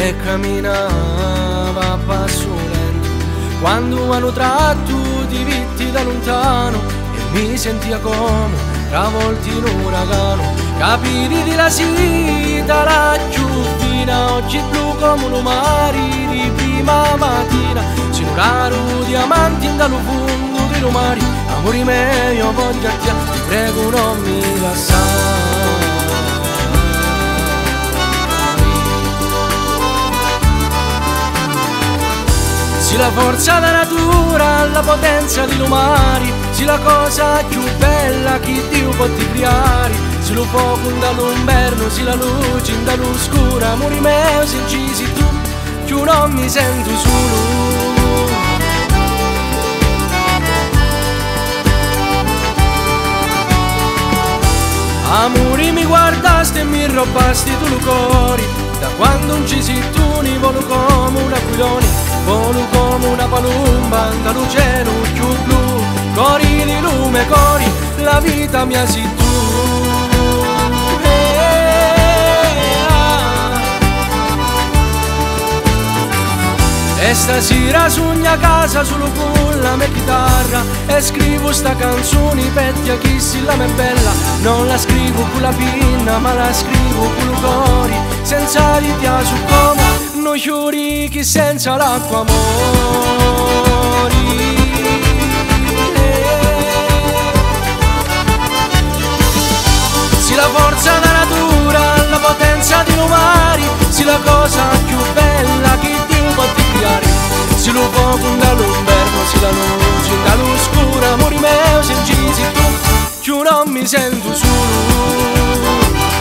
e camminava a passo lento. Quando hanno tratto di vitti da lontano e mi sentia come travolti in un uragano, capiri di la sita laggiù fino, occhi blu come un mare di prima mattina, sinuraro diamanti in dallo fondo di mare. Amore mio, io voglio a te, ti prego non mi lasciare. Si la forza della natura, la potenza di lumari, si la cosa più bella che Dio può ti creare, si lo fuoco dall'inverno, si la luce dall'oscura. Amore mio, se ci sei tu, più non mi sento solo. Amore, mi guardasti e mi robasti tu il cuore, da quando non ci sei tu ne volo come un aquilone, volo come una palumba dallo cielo più blu, cori di lume, cori, la vita mia sei tu. E stasera sogno a casa solo con la mia chitarra e scrivo sta canzone pettia chi si la me bella. Non la scrivo con la pinna ma la scrivo con il cuore, senza di te su come non giuri che senza l'acqua amori. Si la forza della natura, la potenza di lumari, si la cosa più bella che Dio può ti creare, si lo fuoco dall'inverno, si la luce dall'oscura. Amore mio, se ci sei tu, più non mi sento solo.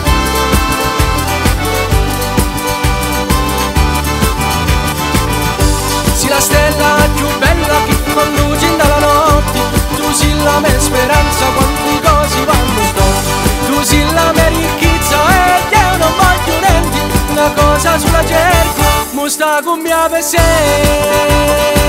Si la stella più bella che con luce dalla notte, tu sei la mia speranza quando le cose vanno storte, tu sei la mia ricchezza e io non voglio niente, una cosa sulla cerchia, mo sta con mia per sé.